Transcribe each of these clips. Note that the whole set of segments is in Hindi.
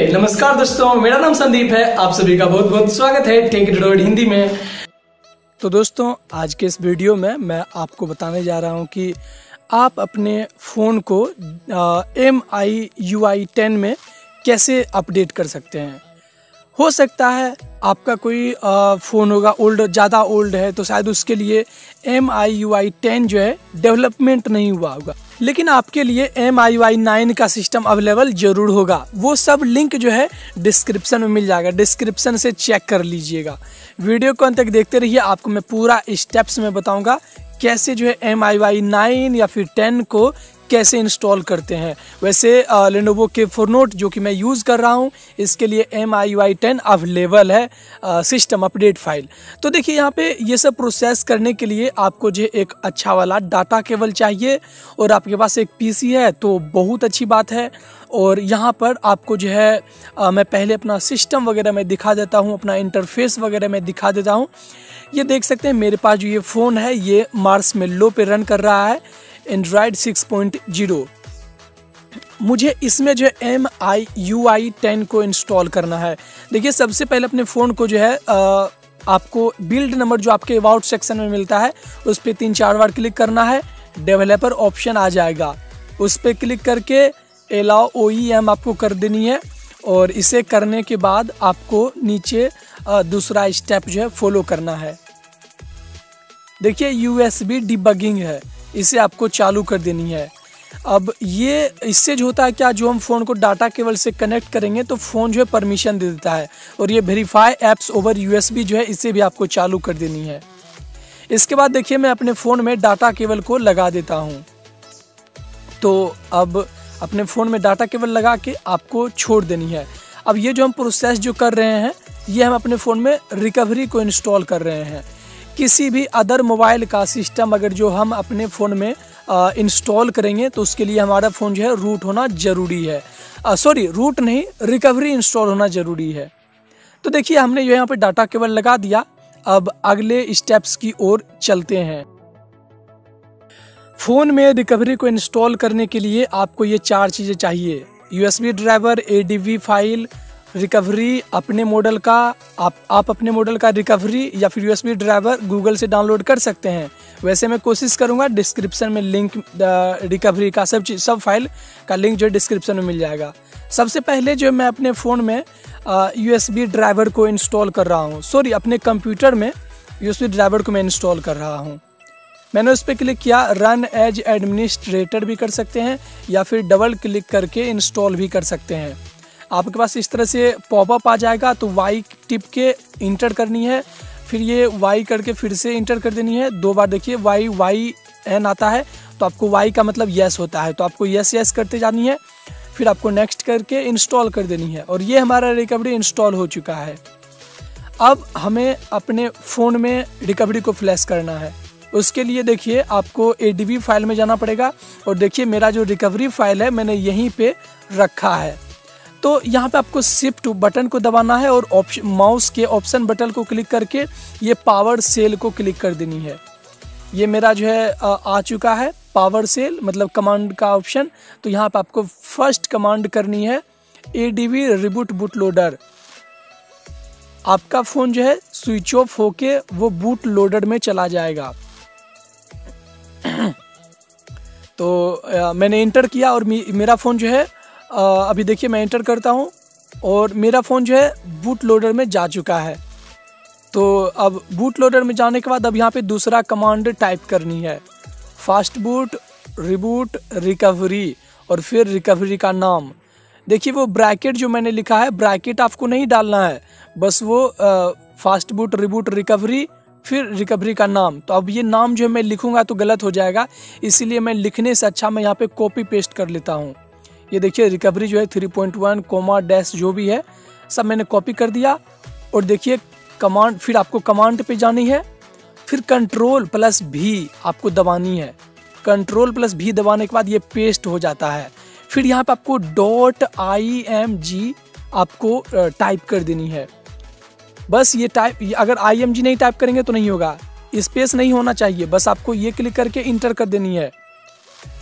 नमस्कार दोस्तों, मेरा नाम संदीप है। आप सभी का बहुत बहुत स्वागत है टेक इट हिंदी में। तो दोस्तों, आज के इस वीडियो में मैं आपको बताने जा रहा हूं कि आप अपने फ़ोन को MIUI 10 में कैसे अपडेट कर सकते हैं। हो सकता है आपका कोई फ़ोन होगा ज़्यादा ओल्ड है, तो शायद उसके लिए MIUI 10 जो है डेवलपमेंट नहीं हुआ होगा, लेकिन आपके लिए MIUI 9 का सिस्टम अवेलेबल जरूर होगा। वो सब लिंक जो है डिस्क्रिप्शन में मिल जाएगा, डिस्क्रिप्शन से चेक कर लीजिएगा। वीडियो को अंत तक देखते रहिए, आपको मैं पूरा स्टेप्स में बताऊंगा कैसे जो है MIUI 9 या फिर 10 को कैसे इंस्टॉल करते हैं। वैसे लेनोवो के फोरनोट जो कि मैं यूज़ कर रहा हूं, इसके लिए MIUI 10 अवेलेबल है सिस्टम अपडेट फाइल। तो देखिए, यहाँ पे ये सब प्रोसेस करने के लिए आपको जो एक अच्छा वाला डाटा केबल चाहिए, और आपके पास एक PC है तो बहुत अच्छी बात है। और यहाँ पर आपको जो है मैं पहले अपना सिस्टम वगैरह में दिखा देता हूँ, अपना इंटरफेस वगैरह में दिखा देता हूँ। ये देख सकते हैं मेरे पास जो ये फ़ोन है ये मार्शमेलो पे रन कर रहा है, एंड्रॉयड 6.0। मुझे इसमें जो है MIUI 10 को इंस्टॉल करना है। देखिए, सबसे पहले अपने फ़ोन को जो है आपको बिल्ड नंबर जो आपके अबाउट सेक्शन में मिलता है उस पर 3-4 बार क्लिक करना है। डेवलपर ऑप्शन आ जाएगा, उस पर क्लिक करके अलाउ OEM आपको कर देनी है। और इसे करने के बाद आपको नीचे दूसरा स्टेप जो है फॉलो करना है। देखिए, USB डिबगिंग है, इसे आपको चालू कर देनी है। अब ये इससे जो होता है क्या, जो हम फ़ोन को डाटा केबल से कनेक्ट करेंगे तो फ़ोन जो है परमिशन दे देता है। और ये वेरीफाई एप्स ओवर USB जो है इसे भी आपको चालू कर देनी है। इसके बाद देखिए, मैं अपने फ़ोन में डाटा केबल को लगा देता हूँ। तो अब अपने फ़ोन में डाटा केबल लगा के आपको छोड़ देनी है। अब ये जो हम प्रोसेस जो कर रहे हैं, ये हम अपने फ़ोन में रिकवरी को इंस्टॉल कर रहे हैं। किसी भी अदर मोबाइल का सिस्टम अगर जो हम अपने फ़ोन में इंस्टॉल करेंगे तो उसके लिए हमारा फ़ोन जो है रूट होना ज़रूरी है। रूट नहीं, रिकवरी इंस्टॉल होना ज़रूरी है। तो देखिए, हमने जो यहाँ पे डाटा केबल लगा दिया। अब अगले स्टेप्स की ओर चलते हैं। फ़ोन में रिकवरी को इंस्टॉल करने के लिए आपको ये 4 चीज़ें चाहिए: USB driver, ADV file, recovery अपने मॉडल का। आप अपने मॉडल का रिकवरी या फिर USB ड्राइवर गूगल से डाउनलोड कर सकते हैं। वैसे मैं कोशिश करूंगा, डिस्क्रिप्शन में लिंक रिकवरी का सब फाइल का लिंक जो है डिस्क्रिप्शन में मिल जाएगा। सबसे पहले जो मैं अपने फ़ोन में USB ड्राइवर को इंस्टॉल कर रहा हूँ, अपने कंप्यूटर में USB ड्राइवर को मैं इंस्टॉल कर रहा हूँ। मैंने उस पर क्लिक किया। रन एज एडमिनिस्ट्रेटर भी कर सकते हैं या फिर डबल क्लिक करके इंस्टॉल भी कर सकते हैं। आपके पास इस तरह से पॉपअप आ जाएगा, तो Y टिप के इंटर करनी है, फिर ये Y करके फिर से इंटर कर देनी है 2 बार। देखिए YYN आता है, तो आपको Y का मतलब यस होता है, तो आपको यस करते जानी है। फिर आपको नेक्स्ट करके इंस्टॉल कर देनी है, और ये हमारा रिकवरी इंस्टॉल हो चुका है। अब हमें अपने फ़ोन में रिकवरी को फ्लैश करना है। उसके लिए देखिए, आपको ADV फाइल में जाना पड़ेगा। और देखिए, मेरा जो रिकवरी फाइल है मैंने यहीं पे रखा है। तो यहाँ पे आपको शिफ्ट बटन को दबाना है और माउस के ऑप्शन बटन को क्लिक करके ये पावर सेल को क्लिक कर देनी है। ये मेरा जो है आ चुका है पावर सेल, मतलब कमांड का ऑप्शन। तो यहाँ पे आपको फर्स्ट कमांड करनी है ADV रिबूट बूट लोडर। आपका फ़ोन जो है स्विच ऑफ होके वो बूट लोडर में चला जाएगा। तो मैंने इंटर किया और मेरा फ़ोन जो है अभी देखिए, मैं इंटर करता हूँ और मेरा फ़ोन जो है बूट लोडर में जा चुका है। तो अब बूट लोडर में जाने के बाद अब यहाँ पे दूसरा कमांड टाइप करनी है, फास्ट बूट रिबूट रिकवरी, और फिर रिकवरी का नाम। देखिए, वो ब्रैकेट जो मैंने लिखा है, ब्रैकेट आपको नहीं डालना है, बस वो फास्ट बूट रिबूट रिकवरी फिर रिकवरी का नाम। तो अब ये नाम जो है मैं लिखूंगा तो गलत हो जाएगा, इसीलिए मैं लिखने से अच्छा मैं यहाँ पे कॉपी पेस्ट कर लेता हूँ। ये देखिए, रिकवरी जो है 3.1 कोमा डैश जो भी है सब मैंने कॉपी कर दिया। और देखिए कमांड, फिर आपको कमांड पे जानी है, फिर Ctrl+V आपको दबानी है। Ctrl+V दबाने के बाद ये पेस्ट हो जाता है। फिर यहाँ पे आपको .img आपको टाइप कर देनी है। बस ये अगर img नहीं टाइप करेंगे तो नहीं होगा, स्पेस नहीं होना चाहिए, बस आपको ये क्लिक करके इंटर कर देनी है।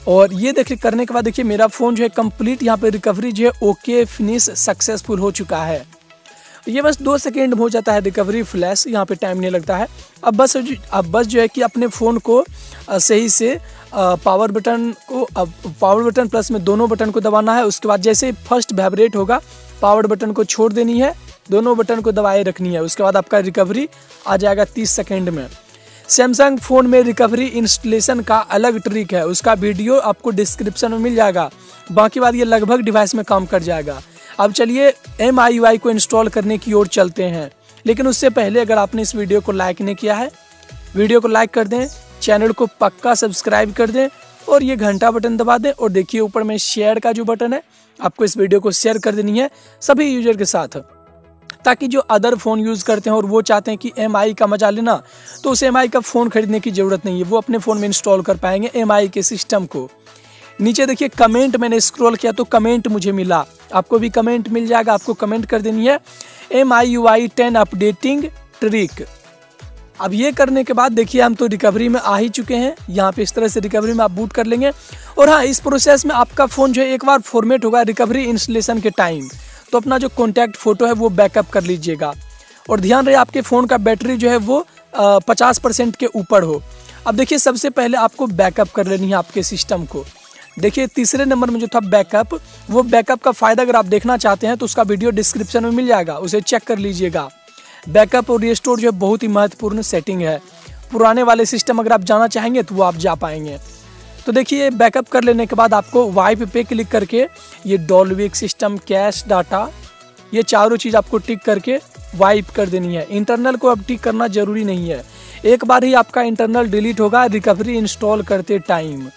और ये देखिए करने के बाद देखिए मेरा फ़ोन जो है कंप्लीट यहाँ पे रिकवरी जो है ओके फिनिश सक्सेसफुल हो चुका है। ये बस 2 सेकेंड में हो जाता है रिकवरी फ्लैश, यहाँ पे टाइम नहीं लगता है। अब बस जो है कि अपने फ़ोन को सही से पावर बटन प्लस में दोनों बटन को दबाना है। उसके बाद जैसे फर्स्ट वाइब्रेट होगा पावर बटन को छोड़ देनी है, दोनों बटन को दबाए रखनी है। उसके बाद आपका रिकवरी आ जाएगा 30 सेकेंड में। सैमसंग फ़ोन में रिकवरी इंस्टॉलेशन का अलग ट्रिक है, उसका वीडियो आपको डिस्क्रिप्शन में मिल जाएगा। बाकी बात ये लगभग डिवाइस में काम कर जाएगा। अब चलिए MIUI को इंस्टॉल करने की ओर चलते हैं, लेकिन उससे पहले अगर आपने इस वीडियो को लाइक नहीं किया है, वीडियो को लाइक कर दें, चैनल को पक्का सब्सक्राइब कर दें और ये घंटा बटन दबा दें। और देखिए ऊपर में शेयर का जो बटन है, आपको इस वीडियो को शेयर कर देनी है सभी यूजर के साथ, ताकि जो अदर फ़ोन यूज़ करते हैं और वो चाहते हैं कि MI का मजा लेना, तो उस MI का फ़ोन खरीदने की ज़रूरत नहीं है, वो अपने फ़ोन में इंस्टॉल कर पाएंगे MI के सिस्टम को। नीचे देखिए कमेंट मैंने स्क्रॉल किया तो कमेंट मुझे मिला, आपको भी कमेंट मिल जाएगा। आपको कमेंट कर देनी है MIUI 10 अपडेटिंग ट्रिक। अब ये करने के बाद देखिए हम तो रिकवरी में आ ही चुके हैं। यहाँ पे इस तरह से रिकवरी में आप बूट कर लेंगे। और हाँ, इस प्रोसेस में आपका फ़ोन जो है एक बार फॉर्मेट होगा रिकवरी इंस्टॉलेशन के टाइम, तो अपना जो कॉन्टैक्ट फ़ोटो है वो बैकअप कर लीजिएगा। और ध्यान रहे आपके फ़ोन का बैटरी जो है वो 50% के ऊपर हो। अब देखिए सबसे पहले आपको बैकअप कर लेनी है आपके सिस्टम को। देखिए तीसरे नंबर में जो था बैकअप, वो बैकअप का फ़ायदा अगर आप देखना चाहते हैं तो उसका वीडियो डिस्क्रिप्शन में मिल जाएगा, उसे चेक कर लीजिएगा। बैकअप और रिस्टोर जो है बहुत ही महत्वपूर्ण सेटिंग है। पुराने वाले सिस्टम अगर आप जाना चाहेंगे तो वो आप जा पाएंगे। तो देखिए बैकअप कर लेने के बाद आपको वाइप पे क्लिक करके ये डॉल्विक सिस्टम कैश डाटा, ये चारों चीज़ आपको टिक करके वाइप कर देनी है। इंटरनल को अब टिक करना ज़रूरी नहीं है, एक बार ही आपका इंटरनल डिलीट होगा रिकवरी इंस्टॉल करते टाइम।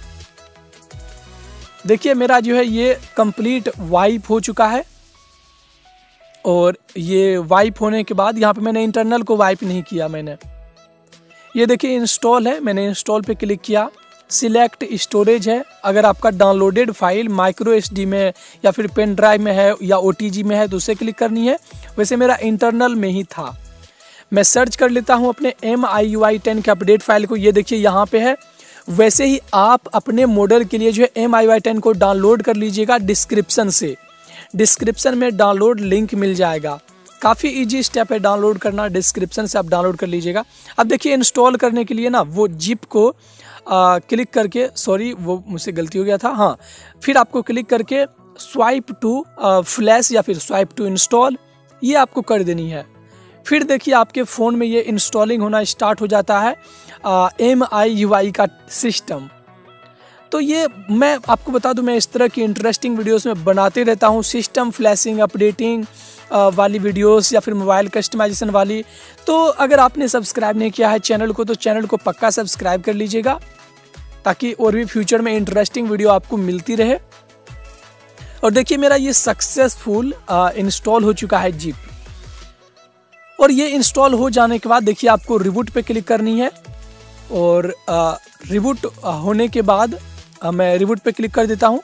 देखिए मेरा जो है ये कंप्लीट वाइप हो चुका है। और ये वाइप होने के बाद यहाँ पे मैंने इंटरनल को वाइप नहीं किया, मैंने ये देखिए इंस्टॉल है, मैंने इंस्टॉल पे क्लिक किया। सिलेक्ट स्टोरेज है, अगर आपका डाउनलोडेड फाइल माइक्रो SD में या फिर पेन ड्राइव में है या OTG में है तो उसे क्लिक करनी है। वैसे मेरा इंटरनल में ही था। मैं सर्च कर लेता हूँ अपने MIUI 10 के अपडेट फाइल को, ये देखिए यहाँ पे है। वैसे ही आप अपने मॉडल के लिए जो है MIUI 10 को डाउनलोड कर लीजिएगा डिस्क्रिप्शन से। डिस्क्रिप्शन में डाउनलोड लिंक मिल जाएगा, काफ़ी इजी स्टेप है डाउनलोड करना, डिस्क्रिप्शन से आप डाउनलोड कर लीजिएगा। अब देखिए इंस्टॉल करने के लिए ना वो जिप को क्लिक करके, सॉरी वो मुझसे गलती हो गया था, हाँ, फिर आपको क्लिक करके स्वाइप टू फ्लैश या फिर स्वाइप टू इंस्टॉल, ये आपको कर देनी है। फिर देखिए आपके फ़ोन में ये इंस्टॉलिंग होना स्टार्ट हो जाता है MIUI का सिस्टम। तो ये मैं आपको बता दूं, मैं इस तरह की इंटरेस्टिंग वीडियोस में बनाते रहता हूं, सिस्टम फ्लैशिंग अपडेटिंग वाली वीडियोस या फिर मोबाइल कस्टमाइजेशन वाली। तो अगर आपने सब्सक्राइब नहीं किया है चैनल को तो चैनल को पक्का सब्सक्राइब कर लीजिएगा, ताकि और भी फ्यूचर में इंटरेस्टिंग वीडियो आपको मिलती रहे। और देखिए मेरा ये सक्सेसफुल इंस्टॉल हो चुका है जिप। और ये इंस्टॉल हो जाने के बाद देखिए आपको रिबूट पे क्लिक करनी है। और रिबूट होने के बाद मैं रिबूट पे क्लिक कर देता हूँ।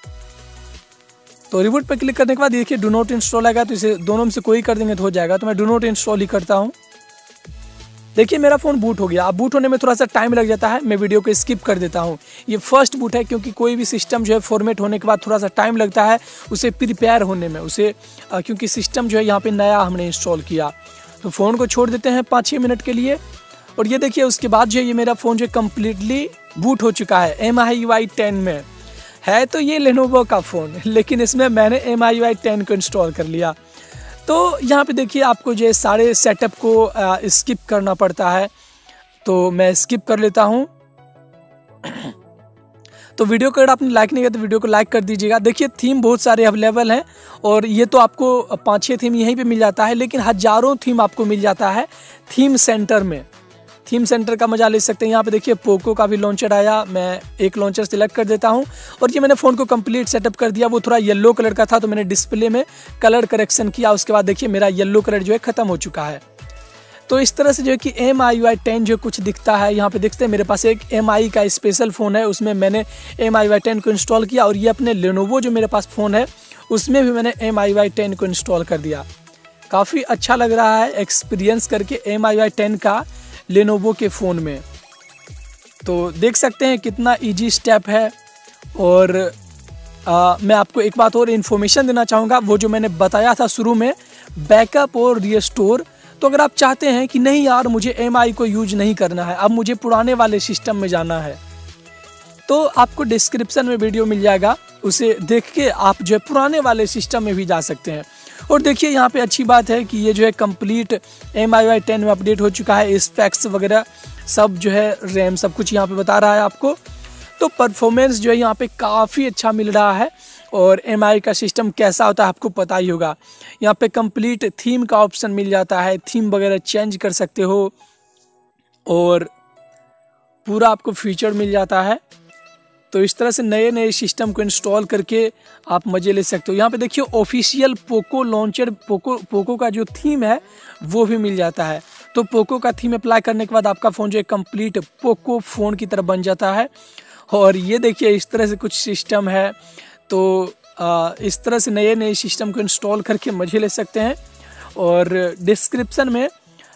तो रिबूट पे क्लिक करने के बाद देखिए डू नॉट इंस्टॉल आएगा, तो इसे दोनों में से कोई कर देंगे तो हो जाएगा। तो मैं डू नॉट इंस्टॉल ही करता हूँ। देखिए मेरा फ़ोन बूट हो गया। अब बूट होने में थोड़ा सा टाइम लग जाता है, मैं वीडियो को स्किप कर देता हूँ। ये फर्स्ट बूट है, क्योंकि कोई भी सिस्टम जो है फॉर्मेट होने के बाद थोड़ा सा टाइम लगता है उसे प्रिपेयर होने में, उसे क्योंकि सिस्टम जो है यहाँ पे नया हमने इंस्टॉल किया। तो फ़ोन को छोड़ देते हैं 5-6 मिनट के लिए। और ये देखिए उसके बाद जो ये मेरा फ़ोन जो कम्प्लीटली बूट हो चुका है MIUI 10 में। है तो ये लेनोवो का फ़ोन, लेकिन इसमें मैंने MIUI 10 को इंस्टॉल कर लिया। तो यहाँ पे देखिए आपको जो सारे सेटअप को स्किप करना पड़ता है, तो मैं स्किप कर लेता हूँ। तो वीडियो को अगर आपने लाइक नहीं किया तो वीडियो को लाइक कर दीजिएगा। देखिए थीम बहुत सारे अवेलेबल हैं, और ये तो आपको 5-6 थीम यहीं पे मिल जाता है, लेकिन हज़ारों थीम आपको मिल जाता है थीम सेंटर में। थीम सेंटर का मजा ले सकते हैं। यहाँ पे देखिए पोको का भी लॉन्चर आया, मैं एक लॉन्चर सिलेक्ट कर देता हूँ। और ये मैंने फ़ोन को कंप्लीट सेटअप कर दिया। वो थोड़ा येलो कलर का था तो मैंने डिस्प्ले में कलर करेक्शन किया। उसके बाद देखिए मेरा येलो कलर जो है ख़त्म हो चुका है। तो इस तरह से जो है कि MIUI 10 जो कुछ दिखता है। यहाँ पे देखते हैं मेरे पास एक MI का स्पेशल फ़ोन है, उसमें मैंने MIUI 10 को इंस्टॉल किया। और ये अपने लेनोवो जो मेरे पास फ़ोन है उसमें भी मैंने MIUI 10 को इंस्टॉल कर दिया। काफ़ी अच्छा लग रहा है एक्सपीरियंस करके MIUI 10 का लेनोवो के फ़ोन में। तो देख सकते हैं कितना ईजी स्टेप है और मैं आपको एक बात और इन्फॉर्मेशन देना चाहूँगा, वो जो मैंने बताया था शुरू में, बैकअप और रीस्टोर। तो अगर आप चाहते हैं कि नहीं यार मुझे MI को यूज नहीं करना है, अब मुझे पुराने वाले सिस्टम में जाना है, तो आपको डिस्क्रिप्शन में वीडियो मिल जाएगा, उसे देख के आप जो है पुराने वाले सिस्टम में भी जा सकते हैं। और देखिए यहाँ पे अच्छी बात है कि ये जो है कंप्लीट MIUI 10 में अपडेट हो चुका है, स्पेक्स वगैरह सब जो है, रैम सब कुछ यहाँ पे बता रहा है आपको। तो परफॉर्मेंस जो है यहाँ पे काफ़ी अच्छा मिल रहा है। और MI का सिस्टम कैसा होता है आपको पता ही होगा। यहाँ पे कंप्लीट थीम का ऑप्शन मिल जाता है, थीम वगैरह चेंज कर सकते हो और पूरा आपको फीचर मिल जाता है। तो इस तरह से नए नए सिस्टम को इंस्टॉल करके आप मज़े ले सकते हो। यहाँ पे देखिए ऑफिशियल पोको लॉन्चर, पोको का जो थीम है वो भी मिल जाता है। तो पोको का थीम अप्लाई करने के बाद आपका फ़ोन जो है कंप्लीट पोको फ़ोन की तरह बन जाता है। और ये देखिए इस तरह से कुछ सिस्टम है। तो इस तरह से नए नए सिस्टम को इंस्टॉल करके मज़े ले सकते हैं। और डिस्क्रिप्शन में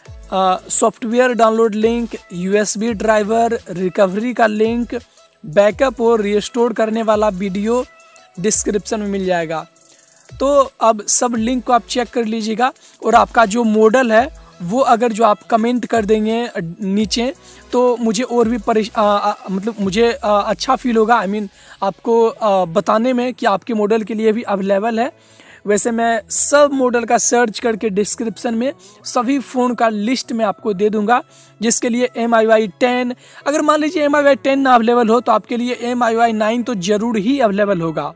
software download link, USB driver, recovery का लिंक, बैकअप और रीस्टोर करने वाला वीडियो डिस्क्रिप्शन में मिल जाएगा। तो अब सब लिंक को आप चेक कर लीजिएगा। और आपका जो मॉडल है वो अगर जो आप कमेंट कर देंगे नीचे, तो मुझे और भी मतलब मुझे अच्छा फील होगा, आपको बताने में कि आपके मॉडल के लिए भी अवेलेबल है। वैसे मैं सब मॉडल का सर्च करके डिस्क्रिप्शन में सभी फ़ोन का लिस्ट में आपको दे दूंगा, जिसके लिए MIUI 10, अगर मान लीजिए MIUI 10 ना अवेलेबल हो तो आपके लिए MIUI 9 तो ज़रूर ही अवेलेबल होगा।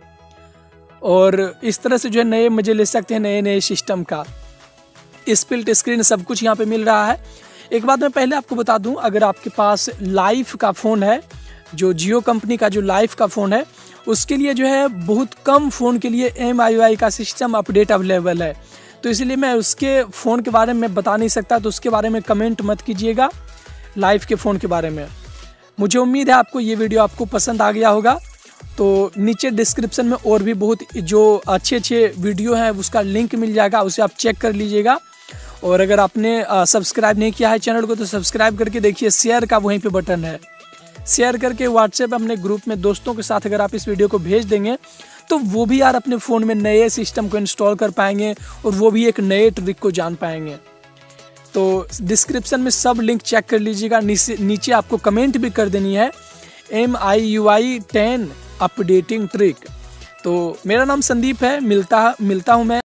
और इस तरह से जो है नए मज़े ले सकते हैं नए नए सिस्टम का। स्प्लिट स्क्रीन सब कुछ यहाँ पे मिल रहा है। एक बात मैं पहले आपको बता दूं, अगर आपके पास लाइफ का फ़ोन है, जो जियो कंपनी का जो लाइफ का फ़ोन है, उसके लिए जो है बहुत कम फ़ोन के लिए MIUI का सिस्टम अपडेट अवेलेबल है। तो इसलिए मैं उसके फ़ोन के बारे में बता नहीं सकता, तो उसके बारे में कमेंट मत कीजिएगा लाइफ के फ़ोन के बारे में। मुझे उम्मीद है आपको ये वीडियो आपको पसंद आ गया होगा। तो नीचे डिस्क्रिप्शन में और भी बहुत जो अच्छे वीडियो हैं उसका लिंक मिल जाएगा, उसे आप चेक कर लीजिएगा। और अगर आपने सब्सक्राइब नहीं किया है चैनल को तो सब्सक्राइब करके देखिए, शेयर का वहीं पे बटन है, शेयर करके व्हाट्सएप अपने ग्रुप में दोस्तों के साथ अगर आप इस वीडियो को भेज देंगे तो वो भी यार अपने फ़ोन में नए सिस्टम को इंस्टॉल कर पाएंगे और वो भी एक नए ट्रिक को जान पाएंगे। तो डिस्क्रिप्शन में सब लिंक चेक कर लीजिएगा। नीचे आपको कमेंट भी कर देनी है MIUI 10 अपडेटिंग ट्रिक। तो मेरा नाम संदीप है, मिलता हूँ मैं